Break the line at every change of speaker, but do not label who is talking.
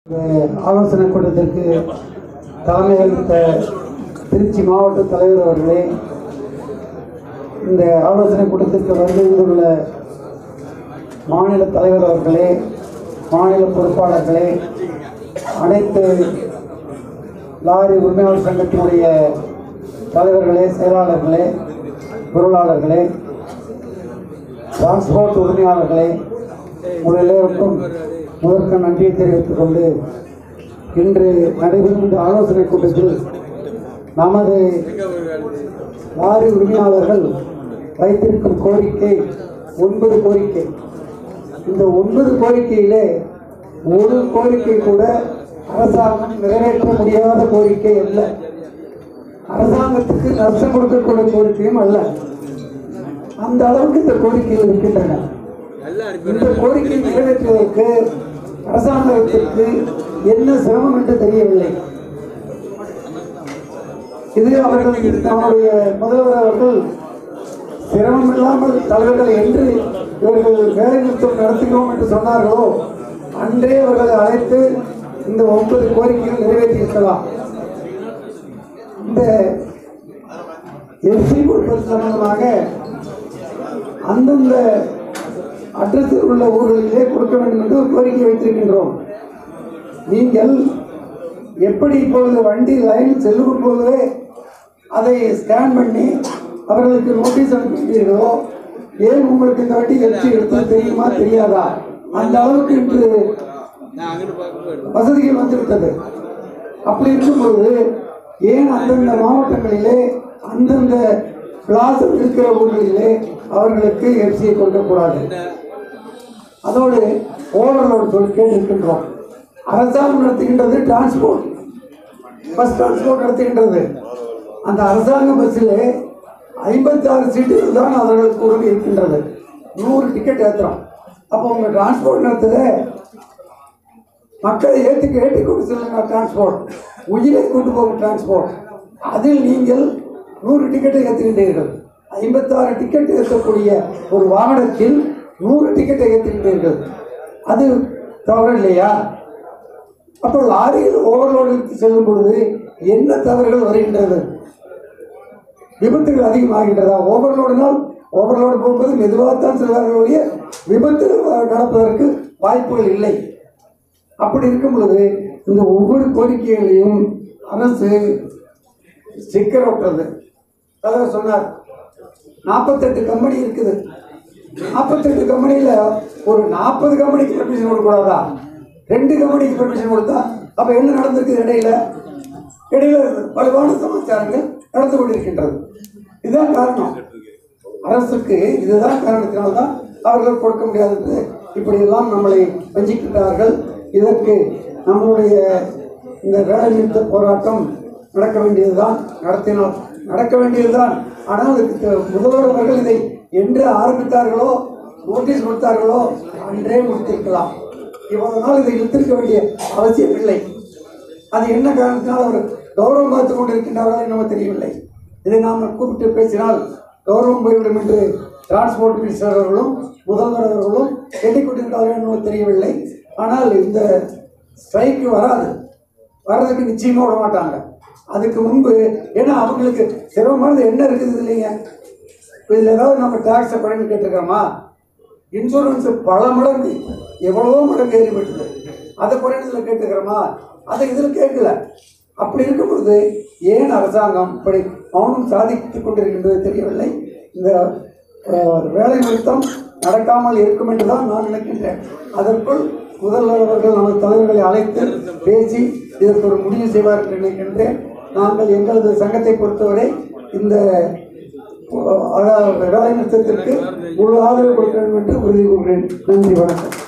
ஆலோசனை கூட்டத்திற்கு தலைமை வகித்த திருச்சி மாவட்ட தலைவர் அவர்களே, இந்த ஆலோசனை கூட்டத்திற்கு வருகின்ற மாநில தலைவர் அவர்களே, மாநில பொறுப்பாளர்களே, அனைத்து லாரி உரிமையாளர் சங்கத்தினுடைய தலைவர்களே, செயலாளர்களே, பொருளாளர்களே, டிரான்ஸ்போர்ட் உரிமையாளர்களே, உங்கள் எல்லோருக்கும் முதற்க நன்றியை தெரிவித்துக் கொண்டு இன்று நடைபெறும் இந்த ஆலோசனை கூட்டத்தில் நமது லாரி உரிமையாளர்கள் வைத்திருக்கும் கோரிக்கை 9 கோரிக்கை. இந்த 9 கோரிக்கையிலே ஒரு கோரிக்கை கூட அரசாங்கம் நிறைவேற்ற முடியாத கோரிக்கை அல்ல, அரசாங்கத்துக்கு நஷ்டம் கொடுக்கக்கூடிய கோரிக்கையும் அல்ல. அந்த அளவுக்கு இந்த கோரிக்கைகள் இருக்கின்றன. இந்த கோரிக்கை நிறைவேற்றுவதற்கு அரசாங்கத்திற்கு என்ன சிரமம் என்று தெரியவில்லை. இது அவர்கள் நம்முடைய முதல்வர் அவர்கள் சிரமம் இல்லாமல் தலைவர்கள் என்று இவர்கள் வேலை நிறுத்தம் நடத்துகிறோம் என்று சொன்னார்களோ அன்றே அவர்களை அழைத்து இந்த 9 கோரிக்கைகள் நிறைவேற்றியிருக்கலாம். இந்த எஃப்சி கொடுப்பது சம்பந்தமாக அந்தந்த அட்ரஸில் உள்ள ஊர்களிலே கொடுக்க வேண்டும் என்று ஒரு கோரிக்கை வைத்திருக்கின்றோம். நீங்கள் எப்படி இப்பொழுது வண்டி லைனில் செல்லும் போதே அதை ஸ்கேன் பண்ணி அவர்களுக்கு நோட்டீஸ் அனுப்பிட்டீர்களோ, ஏன் உங்களுக்கு இந்த வண்டி எஃப்சி எடுத்து தெரியுமா தெரியாதா? அந்த அளவுக்கு இன்று வசதிகள் வந்துவிட்டது. அப்படி இருக்கும்போது ஏன் அந்தந்த மாவட்டங்களிலே அந்தந்த பிளாசம் இருக்கிற ஊர்களிலே அவர்களுக்கு எஃப்சியை கொடுக்கக்கூடாது? அதோடு ஓவர்லோடு சொல்லி கேட்டிருக்கின்றோம். அரசாங்கம் நடத்துகின்றது டிரான்ஸ்போர்ட், பஸ் டிரான்ஸ்போர்ட் நடத்துகின்றது. அந்த அரசாங்க பஸ்ஸில் 56 சீட்டுகள் தான் அவர்களுக்கு உரிமை இருக்கின்றது. 100 டிக்கெட் ஏற்றுறோம். அப்போ உங்கள் டிரான்ஸ்போர்ட் நடத்துத மக்களை ஏற்றி கொண்டு செல்லுங்க டிரான்ஸ்போர்ட், உயிரை கொண்டு போகும் டிரான்ஸ்போர்ட். அதில் நீங்கள் 100 டிக்கெட்டை ஏற்றுகின்றீர்கள். 56 டிக்கெட் ஏற்றக்கூடிய ஒரு வாகனத்தில் 100 டிக்கெட்டை ஏற்றுகின்றீர்கள். அது தவறு இல்லையா? அப்போ லாரியில் ஓவர்லோடு செல்லும் பொழுது என்ன தவறுகள் வருகின்றது? விபத்துகள் அதிகமாகின்றதா? ஓவர்லோடுனால் ஓவர்லோடு போகும்போது மெதுவாகத்தான் செல்வார்களுடைய விபத்துகள் நடப்பதற்கு வாய்ப்புகள் இல்லை. அப்படி இருக்கும் பொழுது இந்த ஒவ்வொரு கோரிக்கைகளையும் அரசு ஸ்டிக்கர் ஒட்டுறது. தலைவர் சொன்னார் 48 கம்பெனி இருக்குது. 48 கம்பெனியில் ஒரு 40 கம்பெனிக்கு பெர்மிஷன் கொடுக்கூடாதா? 2 கம்பெனிக்கு பெர்மிஷன் கொடுத்தா அப்போ என்ன நடந்திருக்கு? இடையில வலுவான சமாச்சாரங்கள் நடந்து கொண்டிருக்கின்றது. இதுதான் காரணம். அரசுக்கு இதுதான் காரணத்தினால்தான் அவர்கள் கொடுக்க முடியாது. இப்படியெல்லாம் நம்மளை வஞ்சிக்கின்றார்கள். இதற்கு நம்மளுடைய இந்த வேலை நிறுத்த போராட்டம் நடக்க வேண்டியதுதான், நடக்க வேண்டியதுதான். ஆனால் அதுக்கு முதல்வர் அவர்கள் இதை என்று ஆரம்பித்தார்களோ, நோட்டீஸ் கொடுத்தார்களோ அன்றே முடித்திருக்கலாம். இவ்வளவு நாள் இதை இழுத்திருக்க வேண்டிய அவசியம் இல்லை. அது என்ன காரணத்தினால் அவர் கௌரவம் பார்த்து கொண்டிருக்கின்றார்கள் என்னவோ தெரியவில்லை. இதை நாம் கூப்பிட்டு பேசினால் கௌரவம் போய்விடும் என்று டிரான்ஸ்போர்ட் மினிஸ்டர் அவர்களும் முதல்வர் அவர்களும் எண்ணிக்கொண்டிருக்கிறார்கள் என்னவோ தெரியவில்லை. ஆனால் இந்த ஸ்ட்ரைக்கு வர்றதுக்கு நிச்சயமாக விட மாட்டாங்க. அதுக்கு முன்பு ஏன்னா அவங்களுக்கு சிரமமானது என்ன இருக்குது இல்லைங்க? இதில் ஏதாவது நம்ம டேக்ஸை பண்ணி கேட்டிருக்கோமா? இன்சூரன்ஸு பல மடங்கு எவ்வளவோ மடங்கு ஏறிப்பட்டது, அதை குறைந்ததில் கேட்டுக்கிறோமா? அதை இதில் கேட்கல. அப்படி இருக்கும் பொழுது ஏன் அரசாங்கம் இப்படி மௌனம் சாதித்துக் கொண்டிருக்கின்றது தெரியவில்லை. இந்த வேலை நிறுத்தம் நடக்காமல் இருக்கும் என்று தான் நான் நினைக்கின்றேன். அதற்குள் முதல்வர் அவர்கள் நமது தலைவர்களை அழைத்து பேசி இதற்கு ஒரு முடிவு செய்வார் என்று நினைக்கின்றேன். நாங்கள் எங்களது சங்கத்தை பொறுத்தவரை இந்த வேலை நிறுத்தத்திற்கு முழு ஆதரவு கொடுக்க வேண்டும் என்று உறுதி கூறுகிறேன். நன்றி, வணக்கம்.